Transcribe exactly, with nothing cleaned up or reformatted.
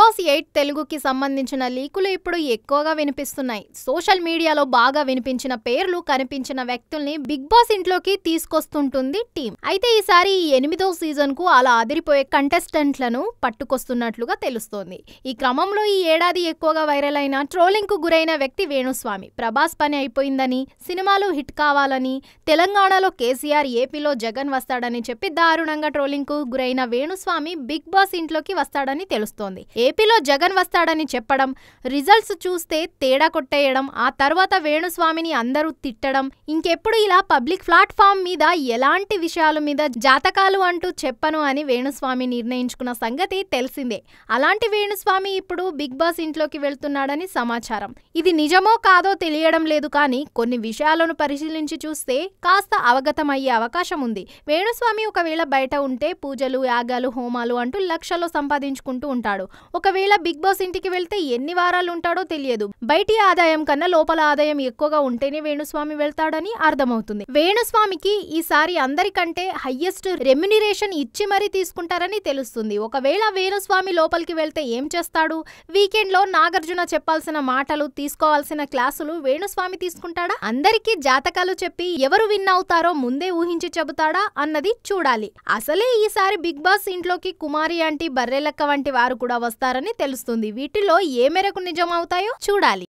Boss eight తెలుగుకి సంబంధించిన లీకులు ఇప్పుడు ఎక్కువగా వినిపిస్తున్నాయి. సోషల్ మీడియాలో బాగా వినిపించిన పేర్లు, కనిపించిన వ్యక్తుల్ని బిగ్ బాస్ ఇంట్లోకి తీసుకొస్తుంటుంది టీం. అయితే ఈసారి ఈ ఎనిమిదో సీజన్ కు అలా అదిరిపోయే కంటెస్టెంట్లను పట్టుకొస్తున్నట్లుగా తెలుస్తోంది. ఈ క్రమంలో ఈ ఏడాది ఎక్కువగా వైరల్ అయిన ట్రోలింగ్ కు గురైన వ్యక్తి వేణుస్వామి. ప్రభాస్ పని అయిపోయిందని, సినిమాలు హిట్ కావాలని, తెలంగాణలో కేసీఆర్, ఏపీలో జగన్ వస్తాడని చెప్పి దారుణంగా ట్రోలింగ్ కు గురైన వేణుస్వామి బిగ్ బాస్ ఇంట్లోకి వస్తాడని తెలుస్తోంది. ఏపీలో జగన్ వస్తాడని చెప్పడం, రిజల్ట్స్ చూస్తే తేడా కొట్టేయడం, ఆ తర్వాత వేణుస్వామిని అందరూ తిట్టడం, ఇంకెప్పుడు ఇలా పబ్లిక్ ప్లాట్ఫామ్ మీద ఎలాంటి విషయాల మీద జాతకాలు అంటూ చెప్పను అని వేణుస్వామి నిర్ణయించుకున్న సంగతి తెలిసిందే. అలాంటి వేణుస్వామి ఇప్పుడు బిగ్ బాస్ ఇంట్లోకి వెళ్తున్నాడని సమాచారం. ఇది నిజమో కాదో తెలియడం లేదు, కానీ కొన్ని విషయాలను పరిశీలించి చూస్తే కాస్త అవగతమయ్యే అవకాశం ఉంది. వేణుస్వామి ఒకవేళ బయట ఉంటే పూజలు, యాగాలు, హోమాలు అంటూ లక్షలు సంపాదించుకుంటూ ఉంటాడు. ఒకవేళ బిగ్ బాస్ ఇంటికి వెళ్తే ఎన్ని వారాలు ఉంటాడో తెలియదు. బయటి ఆదాయం కన్నా లోపల ఆదాయం ఎక్కువగా ఉంటేనే వేణుస్వామి వెళ్తాడని అర్థమవుతుంది. వేణుస్వామికి ఈసారి అందరికంటే హయ్యెస్ట్ రెమ్యునరేషన్ ఇచ్చి మరీ తీసుకుంటారని తెలుస్తుంది. ఒకవేళ వేణుస్వామి లోపలికి వెళ్తే ఏం చేస్తాడు? వీకెండ్ లో నాగార్జున చెప్పాల్సిన మాటలు, తీసుకోవాల్సిన క్లాసులు వేణుస్వామి తీసుకుంటాడా? అందరికీ జాతకాలు చెప్పి ఎవరు విన్ అవుతారో ముందే ఊహించి చెబుతాడా అన్నది చూడాలి. అసలే ఈసారి బిగ్ బాస్ ఇంట్లోకి కుమారి ఆంటీ, బర్రెలక్క వంటి వారు కూడా వస్తారని తెలుస్తుంది. వీటిలో ఏ మేరకు నిజం అవుతాయో చూడాలి.